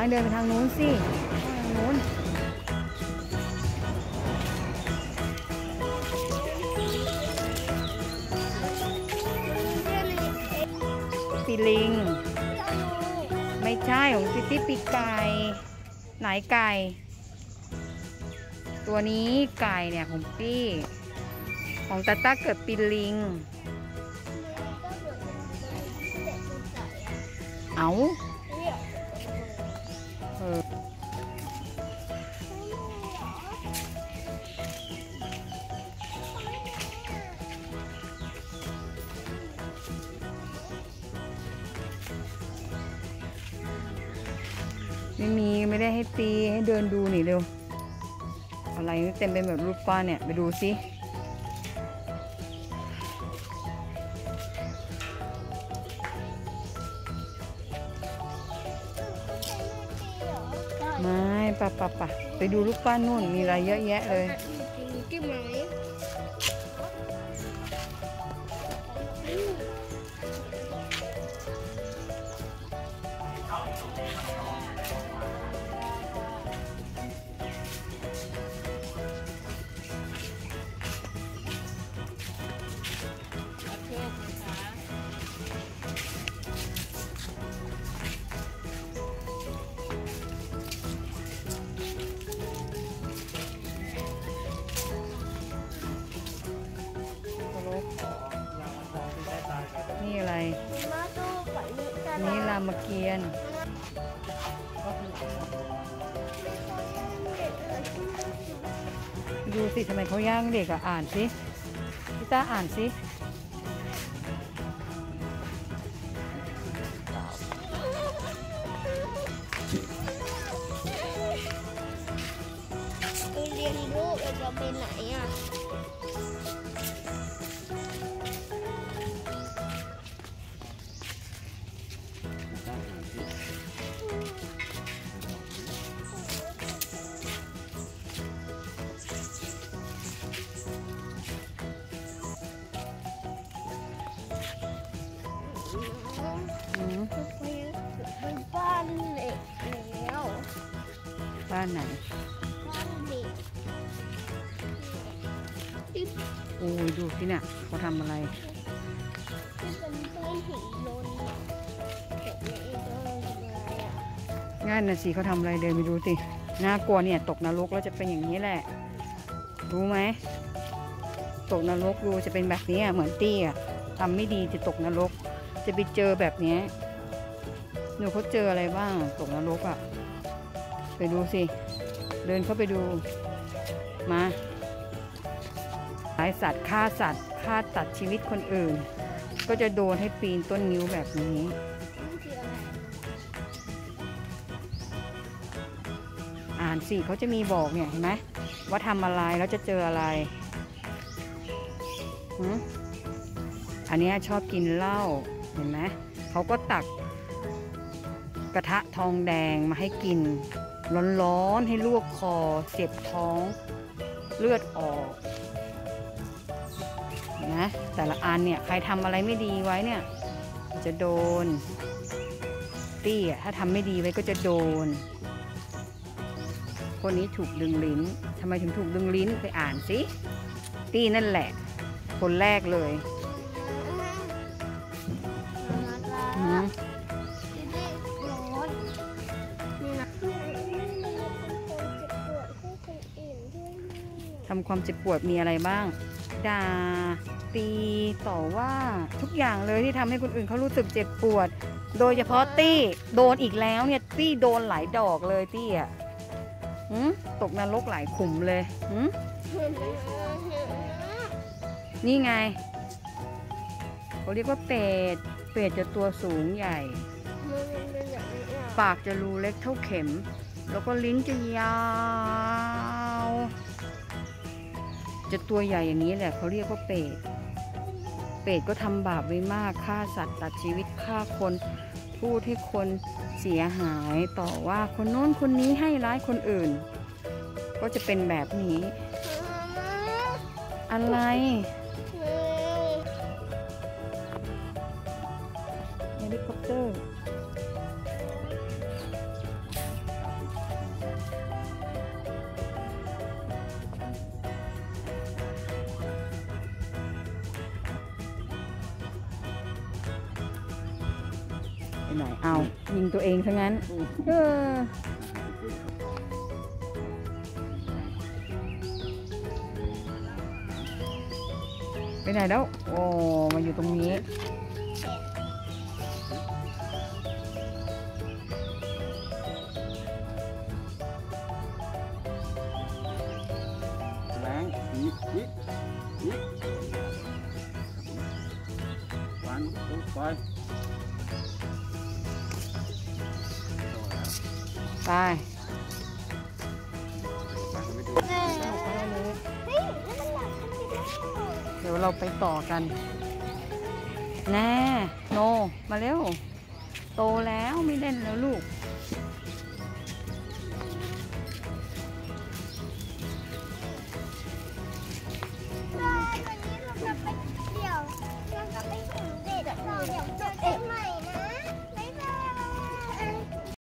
เดินไปทางนู้นสิทางนู้นปีลิงไม่ใช่ของซิตี้ปีกไก่ไหนไก่ตัวนี้ไก่เนี่ยของปี้ของตาต้าเกิดปีลิงเอาไม่ได้ให้ตีให้เดินดูหนิเร็วอะไรเต็มไปหมดรูปปั้นเนี่ยไปดูสิไม่ปะไปดูรูปปั้นนู่นมีอะไรเยอะแยะเลยนี่อะไรนี่รามเกียรติ์ดูสิทำไมเขาย่างเด็กอะอ่านสิพี่ต้าอ่านสิเรียนรู้จะไปไหนอ่ะบ้านเล็กแล้วบ้านไหนบ้านเด็กโอ้ยดูสิเนี่ยเขาทำอะไรที่เป็นต้นหินลนแบบนี้อะไรอ่ะง่ายนะสิเขาทำอะไรเดินไปดูสิน่ากลัวเนี่ยตกนรกแล้วจะเป็นอย่างนี้แหละรู้ไหมตกนรกดูจะเป็นแบบนี้เหมือนตี้อ่ะทำไม่ดีจะตกนรกจะไปเจอแบบนี้หนูเขาเจออะไรบ้างตกนรกอ่ะไปดูสิเดินเข้าไปดูมาหลายสัตว์ฆ่าตัดชีวิตคนอื่นก็จะโดนให้ปีนต้นนิ้วแบบนี้อ่านสิเขาจะมีบอกเนี่ยเห็นไหมว่าทำอะไรแล้วจะเจออะไรอันนี้ชอบกินเหล้าเห็นไหมเขาก็ตักกระทะทองแดงมาให้กินร้อนๆให้ลวกคอเจ็บท้องเลือดออกนะแต่ละอันเนี่ยใครทำอะไรไม่ดีไว้เนี่ยจะโดนตี้อ่ะถ้าทำไม่ดีไว้ก็จะโดนคนนี้ถูกดึงลิ้นทำไมถึงถูกดึงลิ้นไปอ่านสิตี้นั่นแหละคนแรกเลยทำความเจ็บปวดมีอะไรบ้างด่าตีต่อว่าทุกอย่างเลยที่ทำให้คนอื่นเขารู้สึกเจ็บปวดโดยเฉพาะตี้โดนอีกแล้วเนี่ยตี้โดนหลายดอกเลยตี้อ่ะตกนรกหลายขุมเลยนี่ไงเขาเรียกว่าเป็ดจะตัวสูงใหญ่ปากจะรูเล็กเท่าเข็มแล้วก็ลิ้นจะยาวจะตัวใหญ่อย่างนี้แหละเขาเรียกว่าเป็ดก็ทำบาปไว้มากฆ่าสัตว์ตัดชีวิตฆ่าคนพูดให้คนเสียหายต่อว่าคนโน้นคนนี้ให้ร้ายคนอื่นก็จะเป็นแบบนี้อะไรเฮลิคอปเตอร์ไหนเอายิงตัวเองซะงั้นไปไหนแล้วโอ้มาอยู่ตรงนี้แรงอีกวางตุ๊บไปไปเฮ้ยแล้วมันหลับกันไปแล้วเดี๋ยวเราไปต่อกันแน่โนมาเร็วโตแล้วไม่เล่นแล้วลูก